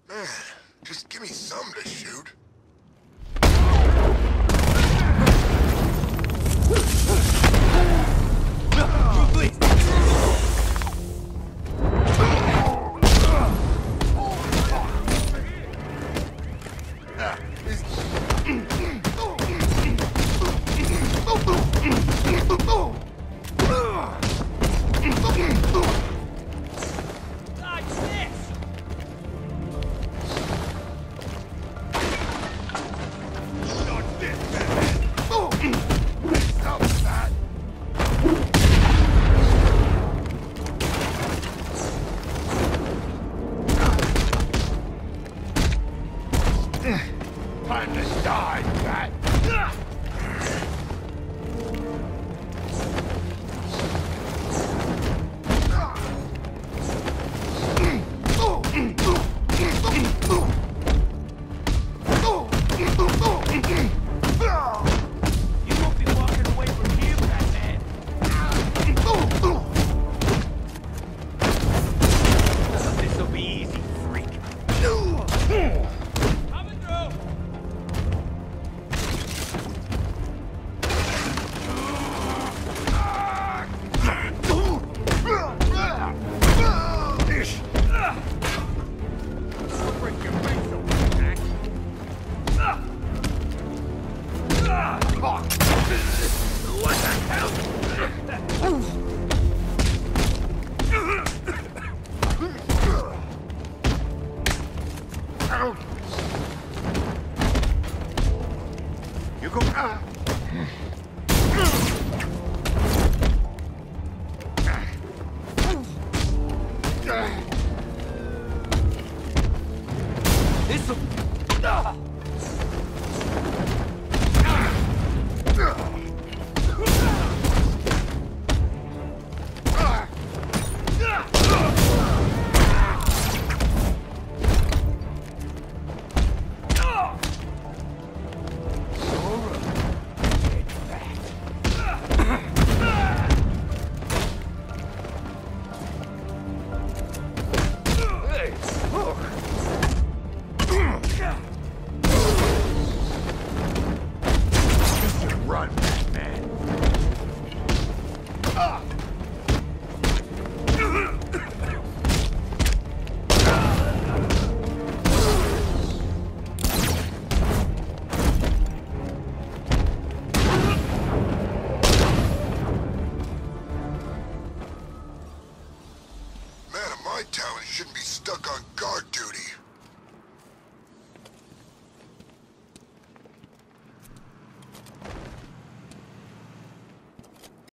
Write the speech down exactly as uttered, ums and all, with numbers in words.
Man, just give me something to shoot. Please. Time to die, Bat. You won't be walking away from here, Batman. This'll be easy, freak. Coming through. Break your face open, Jack. What the hell? You go. Ah. This'll... Ah! Run, Batman. Ah. Man of my talent shouldn't be stuck on guard duty.